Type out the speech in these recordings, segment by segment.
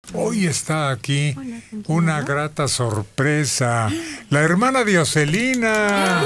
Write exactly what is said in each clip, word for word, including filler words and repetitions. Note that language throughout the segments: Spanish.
Hoy está aquí una grata sorpresa, la hermana Dioselina.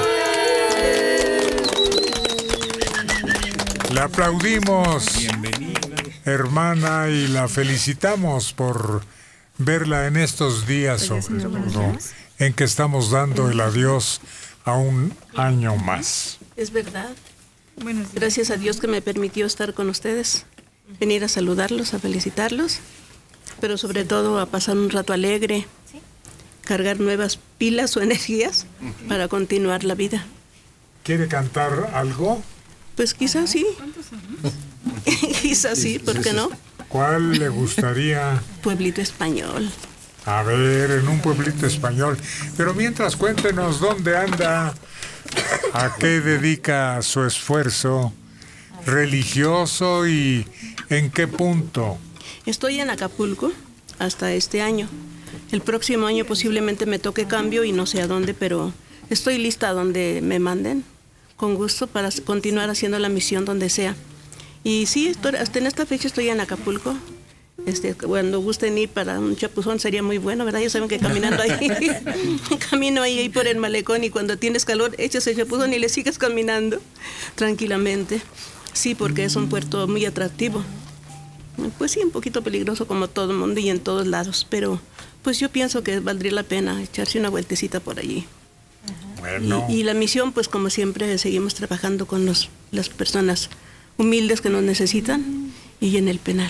La aplaudimos, hermana, y la felicitamos por verla en estos días, sobre todo, en que estamos dando el adiós a un año más. Es verdad. Gracias a Dios que me permitió estar con ustedes, venir a saludarlos, a felicitarlos, pero sobre todo a pasar un rato alegre, cargar nuevas pilas o energías para continuar la vida. ¿Quiere cantar algo? Pues quizás sí. Quizás sí, ¿por qué no? ¿Cuál le gustaría? Pueblito español. A ver, en un pueblito español. Pero mientras, cuéntenos dónde anda, a qué dedica su esfuerzo religioso y en qué punto. Estoy en Acapulco hasta este año. El próximo año posiblemente me toque cambio y no sé a dónde, pero estoy lista a donde me manden, con gusto, para continuar haciendo la misión donde sea. Y sí, estoy, hasta en esta fecha estoy en Acapulco. Este, cuando gusten ir para un chapuzón sería muy bueno, ¿verdad? Ya saben que caminando ahí, camino ahí, ahí por el malecón, y cuando tienes calor echas el chapuzón y le sigues caminando tranquilamente. Sí, porque es un puerto muy atractivo. Pues sí, un poquito peligroso como todo el mundo y en todos lados, pero pues yo pienso que valdría la pena echarse una vueltecita por allí. Bueno. Y, y la misión, pues como siempre, seguimos trabajando con los, las personas humildes que nos necesitan y en el penal.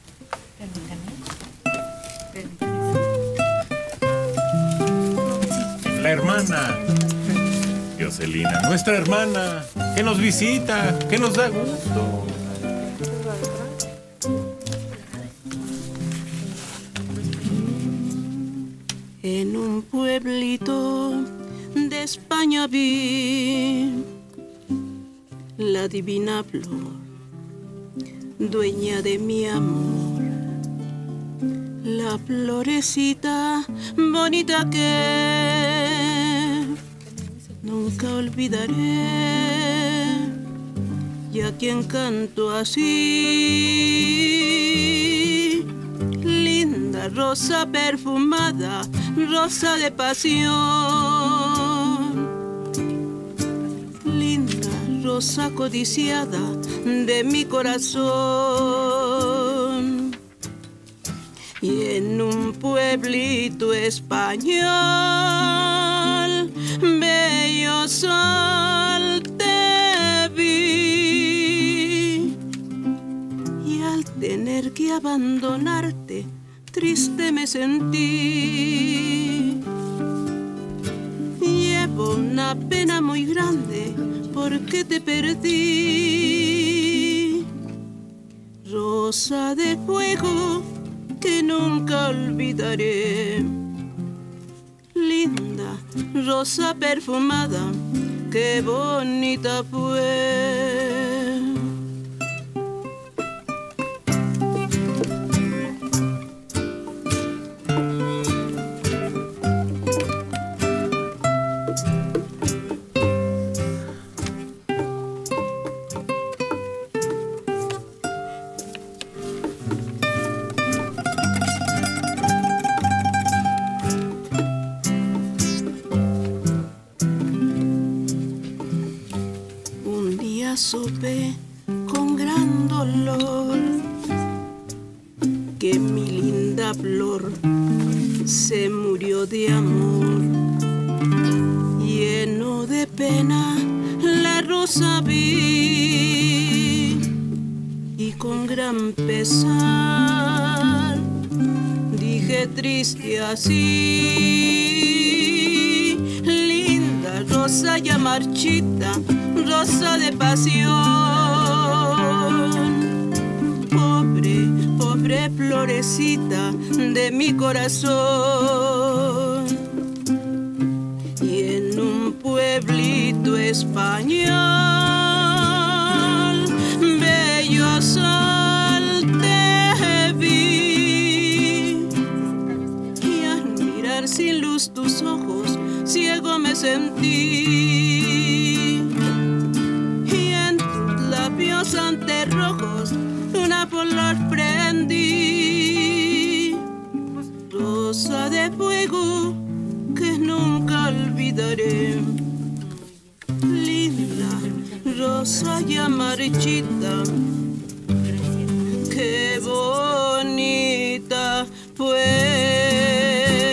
La hermana Dioselina, nuestra hermana, que nos visita, que nos da gusto. En un pueblito de España vi la divina flor, dueña de mi amor, la florecita bonita que nunca olvidaré, y a quien canto así: linda rosa perfumada, rosa de pasión, linda rosa codiciada de mi corazón. Y en un pueblito español, bello sol te vi, y al tener que abandonarte, triste me sentí. Llevo una pena muy grande porque te perdí. Rosa de fuego que nunca olvidaré, linda rosa perfumada, qué bonita fue. Supe con gran dolor que mi linda flor se murió de amor. Lleno de pena la rosa vi, y con gran pesar dije triste así: linda rosa ya marchita, rosa de pasión, pobre, pobre florecita de mi corazón. Y en un pueblito español, bello sol te vi, y al mirar sin luz tus ojos, ciego me sentí. Ante rojos una flor prendí, de fuego que nunca olvidaré. Linda, rosa ya marchita, qué bonita fue.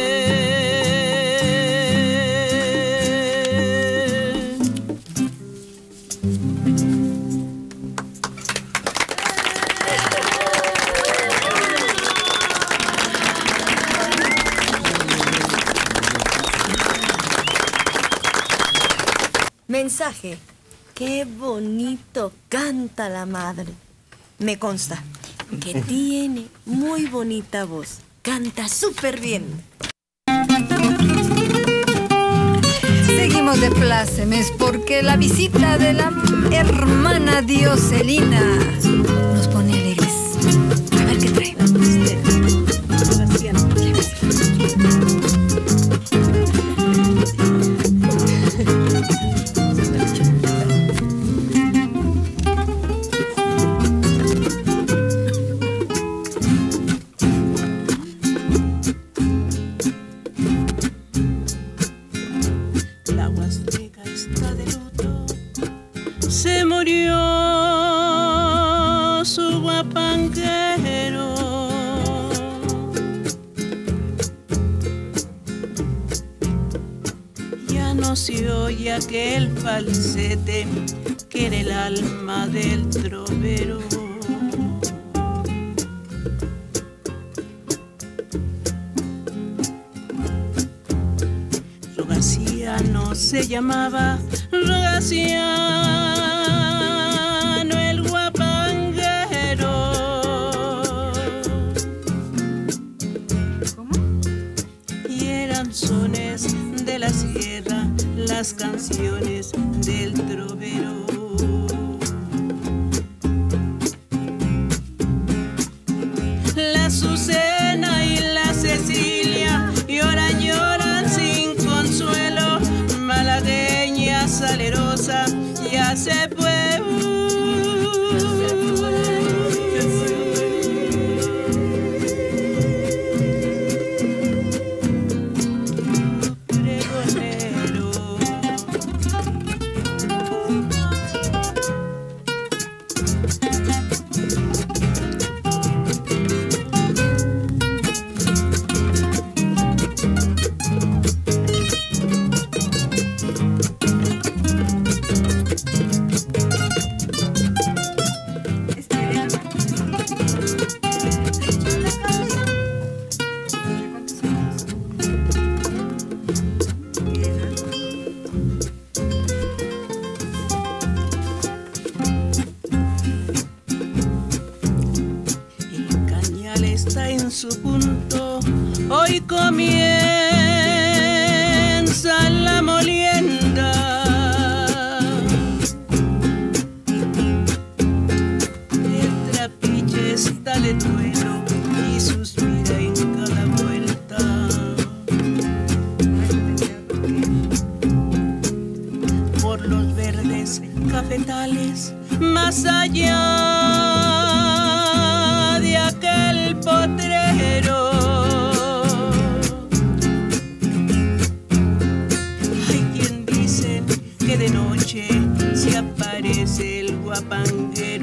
Mensaje. Qué bonito canta la madre. Me consta que tiene muy bonita voz. Canta súper bien. Seguimos de plácemes porque la visita de la hermana Dioselina nos pone alegres. A ver qué trae. Aquel falsete que era el alma del trovero. Rogaciano se llamaba, Rogaciano el guapanguero. ¿Cómo? Y eran sones de la sierra, las canciones del trovero. La Azucena y la Cecilia lloran, lloran sin consuelo. Malagueña salerosa ya se fue. Su punto, hoy comienza la molienda. El trapiche está de duelo y suspira en cada vuelta. Por los verdes cafetales, más allá de aquel potrero. Hay quien dice que de noche se aparece el guapanguero.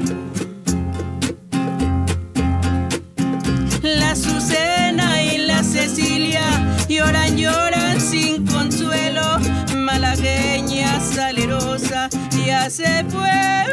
La Azucena y la Cecilia lloran, lloran sin consuelo. Malagueña salerosa ya se fue.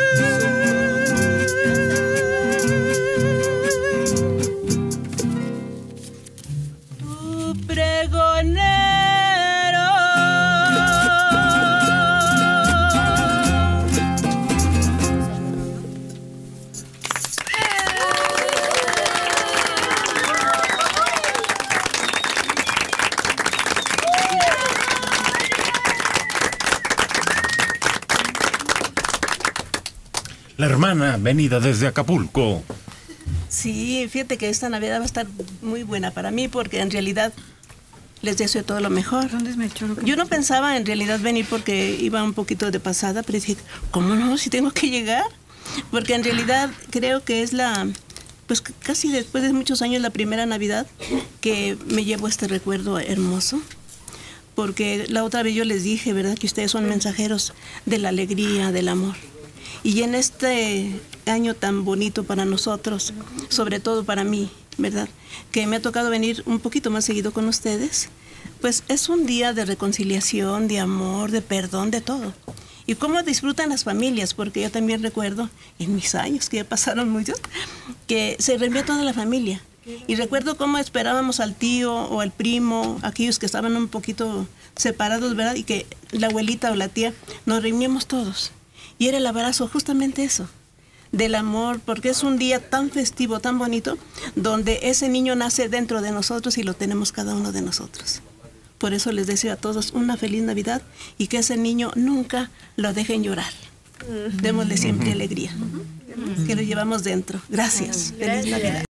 La hermana venida desde Acapulco. Sí, fíjate que esta Navidad va a estar muy buena para mí porque en realidad les deseo todo lo mejor. ¿Dónde es Melchor? Yo no pensaba en realidad venir porque iba un poquito de pasada, pero dije, ¿cómo no? Si tengo que llegar. Porque en realidad creo que es la pues casi después de muchos años, la primera Navidad que me llevo este recuerdo hermoso. Porque la otra vez yo les dije, ¿verdad?, que ustedes son mensajeros de la alegría, del amor. Y en este año tan bonito para nosotros, sobre todo para mí, ¿verdad?, que me ha tocado venir un poquito más seguido con ustedes, pues es un día de reconciliación, de amor, de perdón, de todo. Y cómo disfrutan las familias, porque yo también recuerdo, en mis años, que ya pasaron muchos, que se reunió toda la familia. Y recuerdo cómo esperábamos al tío o al primo, aquellos que estaban un poquito separados, ¿verdad? Y que la abuelita o la tía, nos reuníamos todos. Y era el abrazo, justamente eso, del amor, porque es un día tan festivo, tan bonito, donde ese niño nace dentro de nosotros y lo tenemos cada uno de nosotros. Por eso les deseo a todos una feliz Navidad y que ese niño nunca lo dejen llorar. Démosle siempre alegría, que lo llevamos dentro. Gracias. Feliz Navidad.